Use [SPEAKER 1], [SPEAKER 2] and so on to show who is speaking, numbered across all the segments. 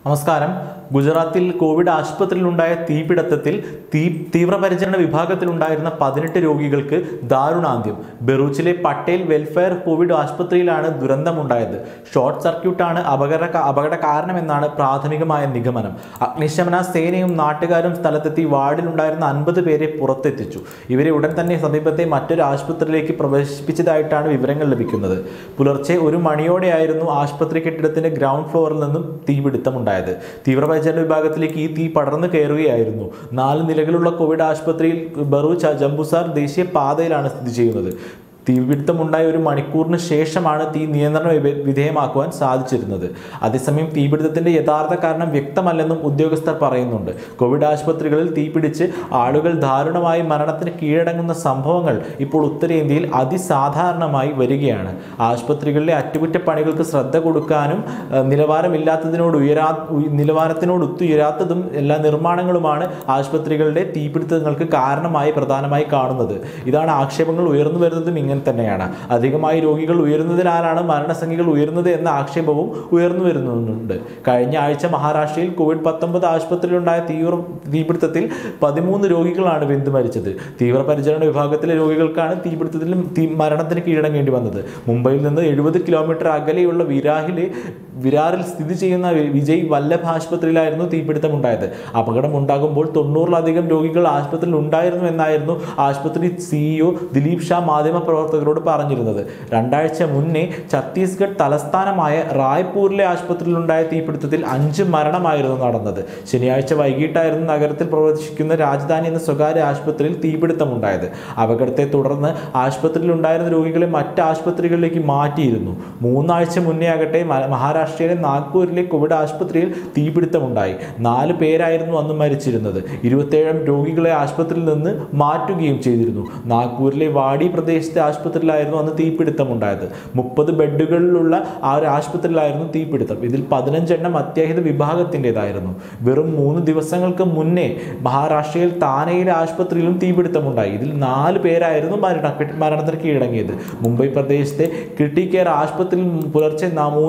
[SPEAKER 1] നമസ്കാരം. ഗുജറാത്തിൽ കോവിഡ് ആശുപത്രിയിലുണ്ടായ തീപിടുത്തത്തിൽ തീവ്രപരിചരണ വിഭാഗത്തിലുണ്ടായിരുന്ന 18 രോഗികൾക്ക് ദാരുണാന്ത്യം. ബറൂച്ചിലെ പട്ടേൽ വെൽഫെയർ കോവിഡ് ആശുപത്രിയിലാണ് ദുരന്തമുണ്ടായത്. ഷോർട്ട് സർക്യൂട്ടാണ് അപകട കാരണമെന്നാണ് പ്രാഥമികമായ നിഗമനം. അഗ്നിശമന സേനയും നാട്ടുകാരും സ്ഥലത്തെത്തി വാർഡിലുണ്ടായിരുന്ന 50 പേരെ പുറത്തെത്തിച്ചു. ഇവരെ ഉടൻ തന്നെ സമീപത്തെ മറ്റൊരു ആശുപത്രിയിലേക്ക് പ്രവേശിപ്പിച്ചതായിട്ടാണ് വിവരങ്ങൾ ലഭിക്കുന്നത്. പുലർച്ചെ 1 മണിയോടെയായിരുന്നു ആശുപത്രി കെട്ടിടത്തിന്റെ ഗ്രൗണ്ട് ഫ്ലോറിൽ നിന്നും തീപിടുത്തമുണ്ടായത്. തീവ്രപരിചരണ വിഭാഗത്തിലേക്ക് ഈ തീ പടർന്നു കയറുകയായിരുന്നു. 4 നിലകളുള്ള കോവിഡ് ആശുപത്രിയിൽ ബറൂച്ച് ജംബുസാർ ദേശീയ പാതയിലാണ് സ്ഥിതി ചെയ്യുന്നത്. തീപിടുത്തമുണ്ടായ 1 മണിക്കൂറിന് ശേഷമാണ് തീ നിയന്ത്രണ വിധേയമാക്കുവാൻ സാധിച്ചിരുന്നത്. അതേസമയം തീപിടുത്തത്തിന്റെ യഥാർത്ഥ കാരണം വ്യക്തമല്ലെന്നും ഉദ്യോഗസ്ഥർ പറയുന്നുണ്ട്. കോവിഡ് ആശുപത്രികളിൽ തീപിടിച്ച് ആളുകൾ ദാരുണമായി മരണത്തിന് കീഴടങ്ങുന്ന സംഭവങ്ങൾ ഇപ്പോൾ ഉത്തരേന്ത്യയിൽ അതിസാധാരണമായി വരികയാണ്. ആശുപത്രികളിലെ അറ്റകുറ്റപ്പണികൾക്ക് ശ്രദ്ധ കൊടുക്കാനും നിലവാരത്തിനോടൊത്തുയരാത്തതും എല്ലാ നിർമ്മാണങ്ങളുമാണ് ആശുപത്രികളുടെ തീപിടുത്തങ്ങൾക്ക് പ്രധാനമായി കാണുന്നത്. ഇതാണ് ആക്ഷേപങ്ങൾ ഉയർന്നു വരുന്നതും ഇങ്ങനെ തന്നെയാണ്. അധികമായി രോഗികൾ ഉയരുന്നതിനാലാണ് മരണസംഖ്യകൾ ഉയർന്നത് എന്ന ആക്ഷേപവും ഉയർന്നു വരുന്നുണ്ട്. കഴിഞ്ഞ ആഴ്ച മഹാരാഷ്ട്രയിൽ COVID-19 ആശുപത്രിയിലുണ്ടായ തീപിടുത്തത്തിൽ 13 രോഗികളാണ് വെന്തു മരിച്ചത്. തീവ്രപരിചരണ വിഭാഗത്തിലെ രോഗികൾക്കാണ് തീപിടുത്തത്തിൽ മരണത്തിന് കീഴടങ്ങേണ്ടി വന്നത്. മുംബൈയിൽ നിന്ന് 70 കിലോമീറ്റർ അകലെയുള്ള വിരാറിൽ സ്ഥിതി ചെയ്യുന്ന വിജയ് വല്ലഭ് ആശുപത്രിയിലായിരുന്നു തീപിടുത്തമുണ്ടായത്. അപകടമുണ്ടാകുമ്പോൾ 90-ലധികം രോഗികൾ ആശുപത്രിയിൽ ഉണ്ടായിരുന്നു എന്നായിരുന്നു ആശുപത്രി CEO ദിലീപ് ഷാ മാധ്യമപ്രവർത്തകരോട് പറഞ്ഞിരുന്നത്. 2 ആഴ്ച മുന്നേ ഛത്തീസ്ഗഡ് തലസ്ഥാനമായ റായ്പൂരിലെ ആശുപത്രിയിലുണ്ടായ തീപിടുത്തത്തിൽ 5 മരണമായിരുന്നു നടന്നത്. ശനിയാഴ്ച വൈകിട്ടായിരുന്നു നഗരത്തിൽ പ്രവർത്തിക്കുന്ന രാജധാനി എന്ന സ്വകാര്യ ആശുപത്രിയിൽ തീപിടുത്തമുണ്ടായത്. അപകടത്തെ തുടർന്ന് ആശുപത്രിയിൽ ഉണ്ടായിരുന്ന രോഗികളെ മറ്റ് ആശുപത്രികളിലേക്ക് മാറ്റിയിരുന്നു. 3 ആഴ്ച മുന്നേ ആകട്ടെ മഹാരാഷ്ട്രയിലെ നാഗ്പൂരിലെ കോവിഡ് ആശുപത്രിയിൽ തീപിടുത്തമുണ്ടായി. 4 പേരായിരുന്നു അന്ന് മരിച്ചിരുന്നത്. 27 രോഗികളെ ആശുപത്രിയിൽ നിന്ന് മാറ്റുകയും ചെയ്തിരുന്നു. നാഗ്പൂരിലെ വാടി പ്രദേശത്തെ ആശുപത്രിയിലായിരുന്നു അന്ന് തീപിടുത്തമുണ്ടായത്. 30 ബെഡുകളിലുള്ള ആ ഒരു ആശുപത്രിയിലായിരുന്നു തീപിടുത്തം. ഇതിൽ 15 എണ്ണം അത്യാഹിത വിഭാഗത്തിൻ്റെതായിരുന്നു. വെറും 3 ദിവസങ്ങൾക്ക് മുന്നേ മഹാരാഷ്ട്രയിൽ താനെയിലെ ആശുപത്രിയിലും തീപിടുത്തമുണ്ടായി. ഇതിൽ 4 പേരായിരുന്നു മരണത്തിന് കീഴടങ്ങിയത്. മുംബൈ പ്രദേശത്തെ ക്രിട്ടി കെയർ ആശുപത്രിയിൽ പുലർച്ചെ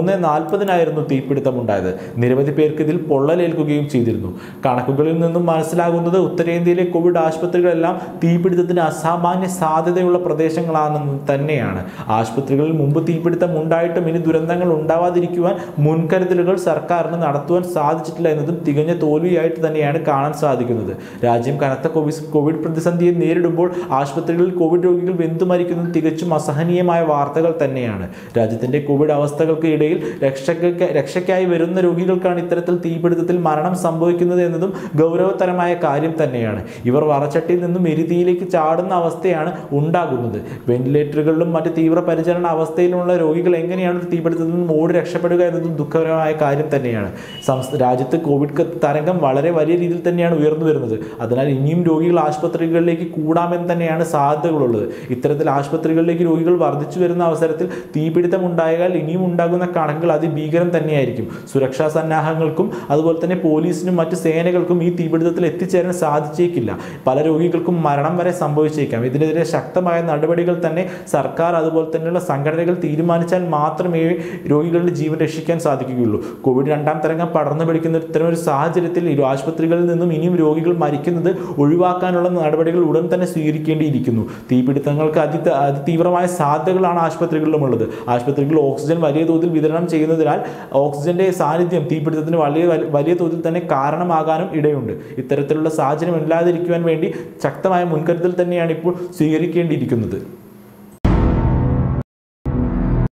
[SPEAKER 1] 3:40 തീപിടുത്തമുണ്ടായത്. നിരവധി പേർക്ക് ഇതിൽ പൊള്ളലേൽക്കുകയും ചെയ്തിരുന്നു. കണക്കുകളിൽ നിന്നും മനസ്സിലാകുന്നത് ഉത്തരേന്ത്യയിലെ കോവിഡ് ആശുപത്രികളെല്ലാം തീപിടുത്തത്തിന് അസാമാന്യ സാധ്യതയുള്ള പ്രദേശങ്ങളാണെന്ന് തന്നെയാണ്. ആശുപത്രികളിൽ മുമ്പ് തീപിടുത്തം ഉണ്ടായിട്ടും ഇനി ദുരന്തങ്ങൾ ഉണ്ടാവാതിരിക്കുവാൻ മുൻകരുതലുകൾ സർക്കാരിന് നടത്തുവാൻ സാധിച്ചിട്ടില്ല എന്നതും തികഞ്ഞ തോൽവിയായിട്ട് തന്നെയാണ് കാണാൻ സാധിക്കുന്നത്. രാജ്യം കനത്ത കോവിഡ് പ്രതിസന്ധിയെ നേരിടുമ്പോൾ ആശുപത്രികളിൽ കോവിഡ് രോഗികൾ വെന്തു മരിക്കുന്നത് തികച്ചും അസഹനീയമായ വാർത്തകൾ തന്നെയാണ്. രാജ്യത്തിന്റെ കോവിഡ് അവസ്ഥകൾക്ക് ഇടയിൽ രക്ഷയ്ക്കായി വരുന്ന രോഗികൾക്കാണ് ഇത്തരത്തിൽ തീപിടുത്തത്തിൽ മരണം സംഭവിക്കുന്നത് എന്നതും ഗൗരവതരമായ കാര്യം തന്നെയാണ്. ഇവർ വറച്ചട്ടിയിൽ നിന്നും എരിതീയിലേക്ക് ചാടുന്ന അവസ്ഥയാണ് ഉണ്ടാകുന്നത്. വെന്റിലേറ്ററുകളിലും മറ്റ് തീവ്രപരിചരണ അവസ്ഥയിലുള്ള രോഗികൾ എങ്ങനെയാണ് തീപിടുത്തത്തിൽ നിന്നും ഓടി രക്ഷപ്പെടുക എന്നതും ദുഃഖകരമായ കാര്യം തന്നെയാണ്. രാജ്യത്ത് കോവിഡ് തരംഗം വളരെ വലിയ രീതിയിൽ തന്നെയാണ് ഉയർന്നു വരുന്നത്. അതിനാൽ ഇനിയും രോഗികൾ ആശുപത്രികളിലേക്ക് കൂടാമെന്ന് തന്നെയാണ് സാധ്യതകളുള്ളത്. ഇത്തരത്തിൽ ആശുപത്രികളിലേക്ക് രോഗികൾ വർദ്ധിച്ചു വരുന്ന അവസരത്തിൽ തീപിടുത്തം ഉണ്ടായാൽ ഇനിയും ഉണ്ടാകുന്ന കണക്കുകൾ അതിഭീകരം തന്നെയായിരിക്കും. സുരക്ഷാ സന്നാഹങ്ങൾക്കും അതുപോലെ തന്നെ പോലീസിനും മറ്റ് സേനകൾക്കും ഈ തീപിടുത്തത്തിൽ എത്തിച്ചേരാൻ സാധിച്ചേക്കില്ല. പല രോഗികൾക്കും മരണം വരെ സംഭവിച്ചേക്കാം. ഇതിനെതിരെ ശക്തമായ നടപടികൾ തന്നെ സർക്കാർ അതുപോലെ തന്നെയുള്ള സംഘടനകൾ തീരുമാനിച്ചാൽ മാത്രമേ രോഗികളുടെ ജീവൻ രക്ഷിക്കാൻ സാധിക്കുകയുള്ളൂ. കോവിഡ് 2ാം തരംഗം പടർന്നു പിടിക്കുന്ന ഇത്തരമൊരു സാഹചര്യത്തിൽ ആശുപത്രികളിൽ നിന്നും ഇനിയും രോഗികൾ മരിക്കുന്നത് ഒഴിവാക്കാനുള്ള നടപടികൾ ഉടൻ തന്നെ സ്വീകരിക്കേണ്ടിയിരിക്കുന്നു. തീപിടുത്തങ്ങൾക്ക് അതിതീവ്രമായ സാധ്യതകളാണ് ആശുപത്രികളിലുമുള്ളത്. ആശുപത്രികളിൽ ഓക്സിജൻ വലിയ തോതിൽ വിതരണം ചെയ്യുന്നതിനാൽ ഓക്സിജന്റെ സാന്നിധ്യം തീപിടുത്തത്തിന് വലിയ തോതിൽ തന്നെ കാരണമാകാനും ഇടയുണ്ട്. ഇത്തരത്തിലുള്ള സാഹചര്യം ഇല്ലാതിരിക്കുവാൻ വേണ്ടി ശക്തമായ മുൻകരുതൽ തന്നെയാണ് ഇപ്പോൾ സ്വീകരിക്കേണ്ടിയിരിക്കുന്നത്.